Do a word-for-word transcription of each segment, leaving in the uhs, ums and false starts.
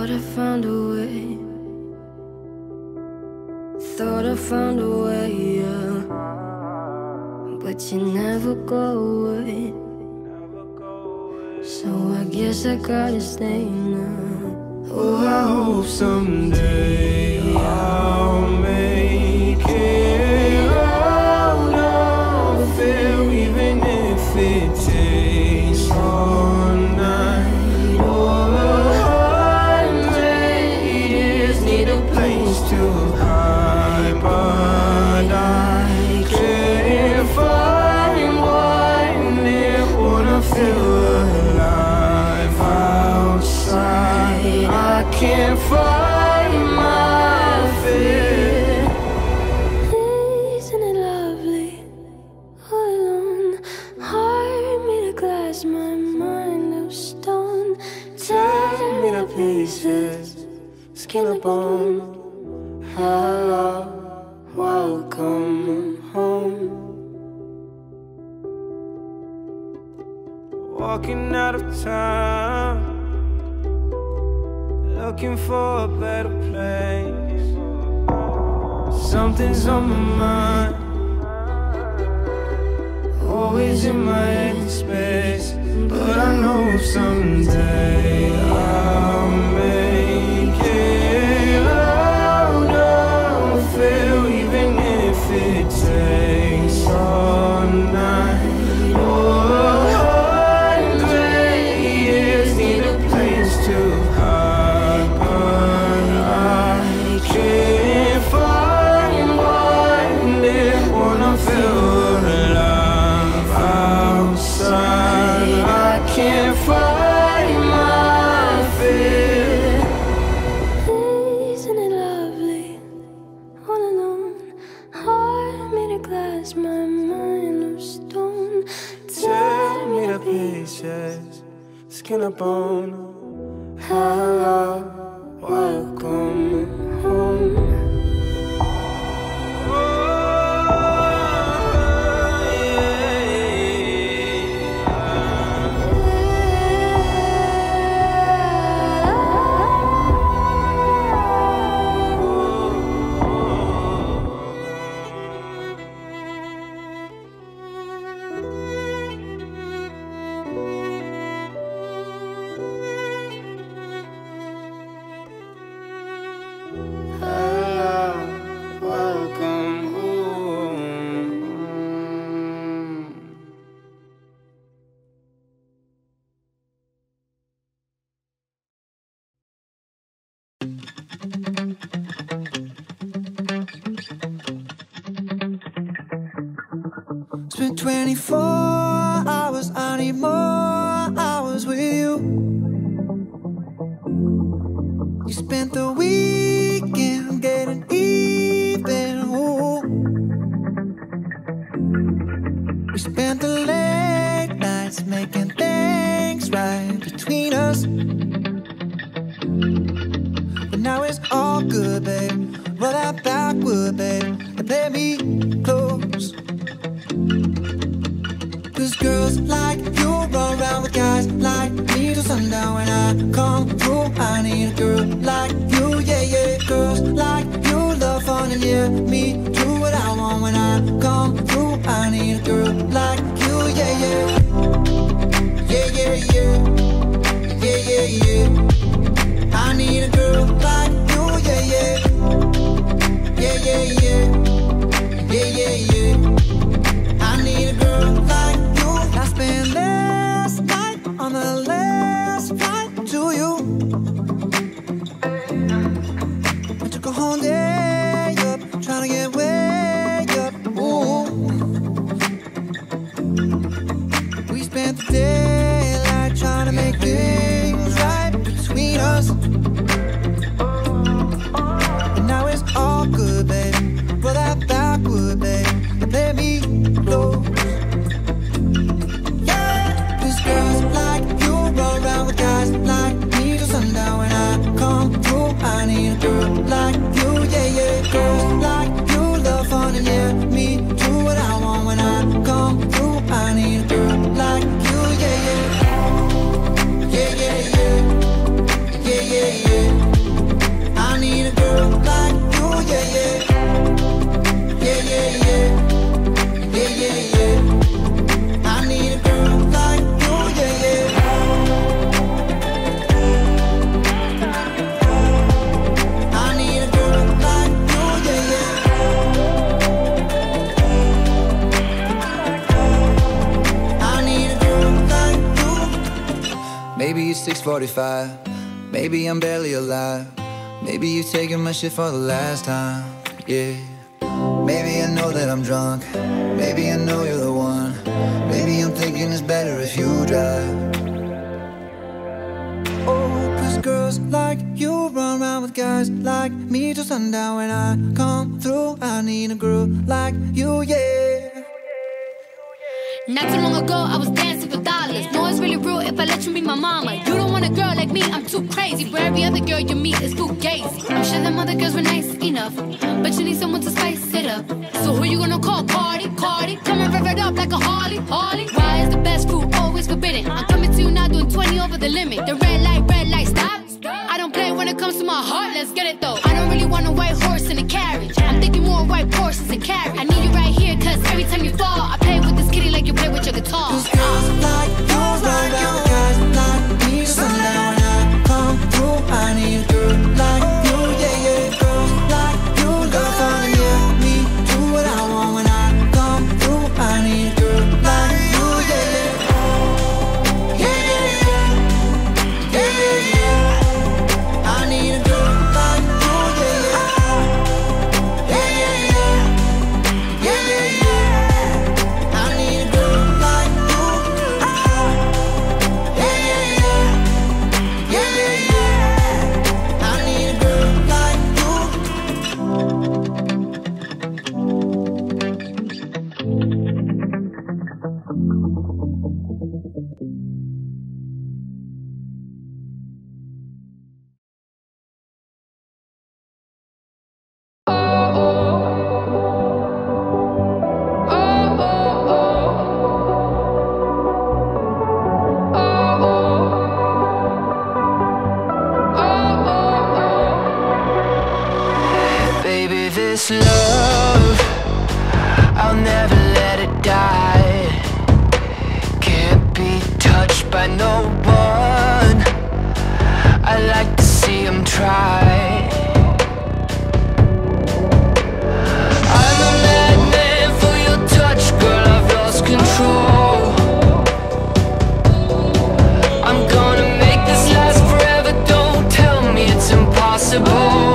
Thought I found a way. Thought I found a way, yeah. But you never go away. So I guess I gotta stay now. Oh, I hope someday I'll make it out of here, even if it takes all night or a hundred years. Need a place to hide, but I can't find one there. Wanna feel alive outside. I can't find my fear. Isn't it lovely? All alone, heart made of glass, my mind of stone. Tear me to pieces, skin and bone. Hello, welcome home. Walking out of town, looking for a better place. Something's on my mind, always in my head space. But I know someday I'll make it out of here, even if it takes all night or a hundred years. Need a place to hide, but I can't find one there. Wanna feel alive outside. I can't find my fear. Isn't it lovely? All alone, heart made of glass, my mind of stone. Tear me to pieces, skin and bone. Hello, welcome home. It's been twenty-four hours, I need more hours with you. You spent the weekend getting even, ooh. We spent the late nights making things right between us. But now it's all good, babe. Roll that backward, babe, and play me close. Cause girls like you run around with guys like me till sundown. When I come through, I need a girl like you, yeah, yeah. Girls like you love fun and yeah, me do what I want. When I come through, I need a girl like you, yeah, yeah. Yeah, yeah, yeah. Yeah, yeah, yeah. I need a girl like you, yeah, yeah. Yeah, yeah, yeah. Yeah, yeah, yeah. I need a girl like you. I spent last night on the last flight to you. I took a whole day up, trying to get way up. Ooh. Maybe it's six forty-five. Maybe I'm barely alive. Maybe you're taking my shit for the last time. Yeah. Maybe I know that I'm drunk. Maybe I know you're the one. Maybe I'm thinking it's better if you drive. Oh, cause girls like you run around with guys like me till sundown. When I come through, I need a girl like you, yeah. Not too long ago, I was dancing for dollars. No, it's really real if I let you be my mama. You don't want a girl like me, I'm too crazy. For every other girl you meet is too gazy. I'm sure them other girls were nice enough, but you need someone to spice it up. So who you gonna call? Cardi, Cardi. Come and rev it up like a Harley, Harley. Why is the best food always forbidden? I'm coming to you now doing twenty over the limit. The red light, red light, stop. I don't play when it comes to my heart, let's get it though. I don't really want a white horse in a carriage. I'm thinking more white horses and carriage. I need you right here, cause every time you fall, I play with this kitty like you play with your guitar. Cause girls like you run around with guys like me till sundown. When I come through, I need a girl like you, yeah, yeah. Girls like you love fun and yeah, me do what I want. When I come through, I need a girl like you, yeah, yeah. Yeah, yeah, yeah. Yeah, yeah, yeah. I need a girl like you, yeah, yeah. Yeah, yeah, yeah. Yeah, yeah, yeah. I need a girl like you. Yeah, yeah, yeah. Yeah, yeah, yeah. I need a girl like you. Baby, this love, I'll never let it die. Can't be touched by no one. I like to see him try. I'm a madman for your touch, girl, I've lost control. I'm gonna make this last forever, don't tell me it's impossible.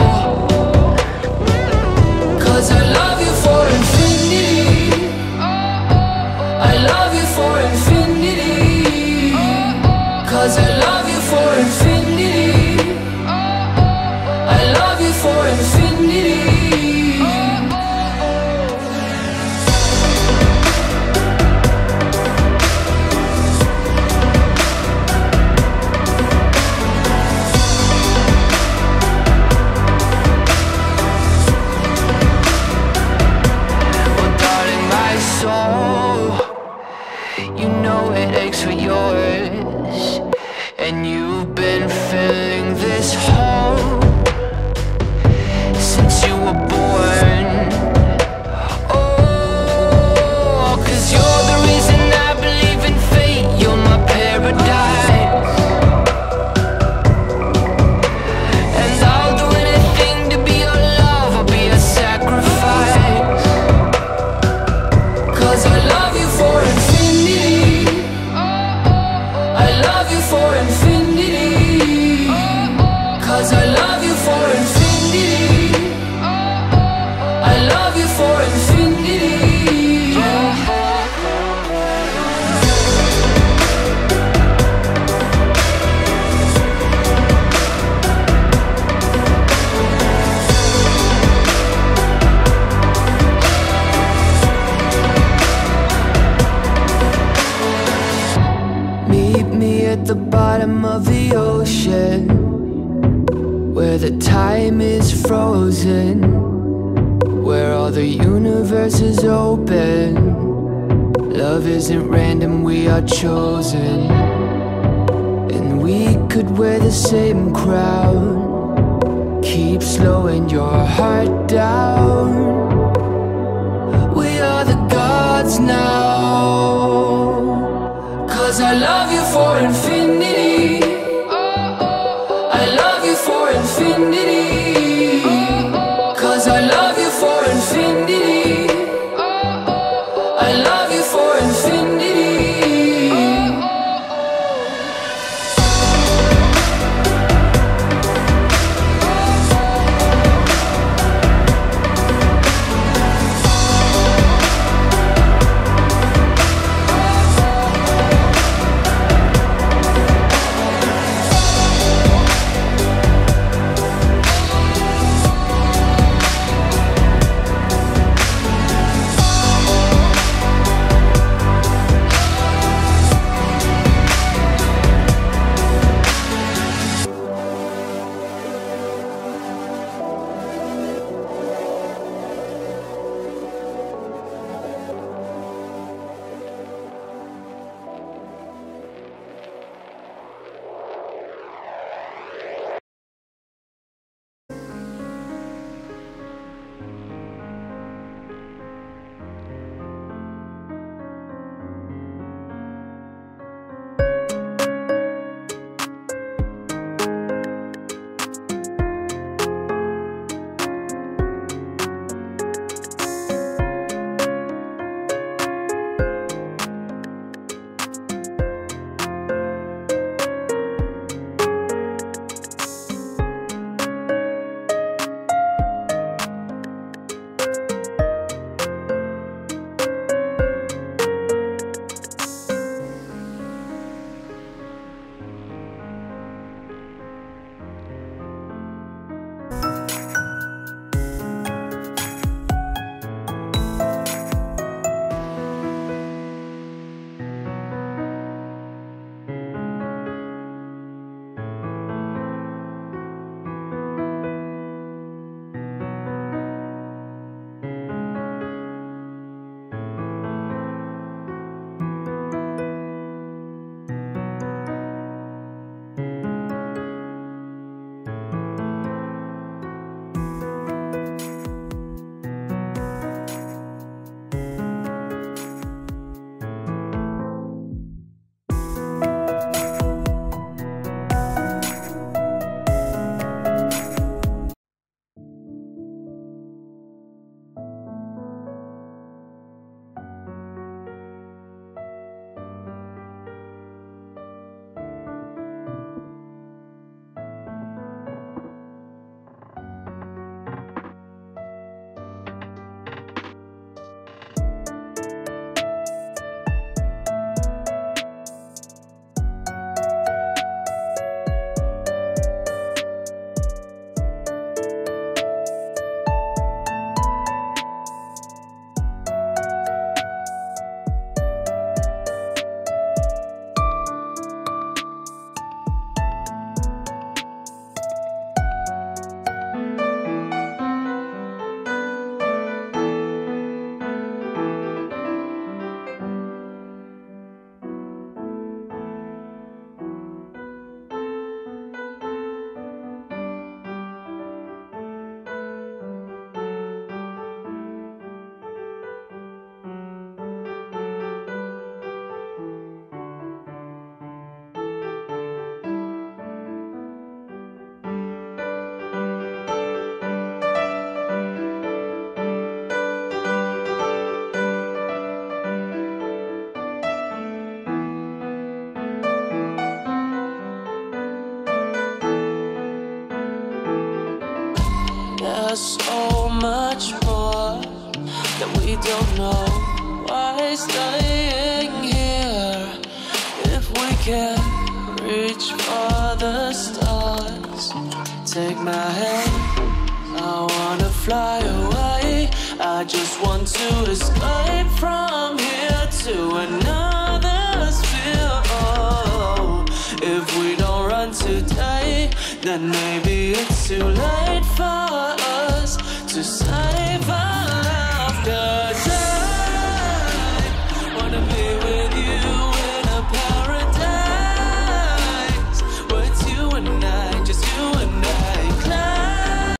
Cause I love you for infinity. I love you for infinity. Cause I love you for infinity. I love you for infinity. Well, darling, my soul, you know it aches for yours. And you've been filling this hole since you were born. Oh, cause you're the reason I believe in fate. You're my paradise. And I'll do anything to be your love. I'll be a sacrifice. Cause I love you for infinity. I love you for infinity. Cause I love you for infinity. I love you for infinity. Yeah. Meet me at the bottom of the ocean, where the time is frozen, where all the universe is open. Love isn't random, we are chosen. And we could wear the same crown. Keep slowing your heart down. We are the gods now. Cause I love you for infinity. I love you for infinity. Cause I love you for infinity. I love you for infinity. we don't know why staying here if we can't reach for the stars. Take my hand, I wanna fly away. I just want to escape from here to another sphere. Oh, if we don't run today, then maybe it's too late for us to save our lives.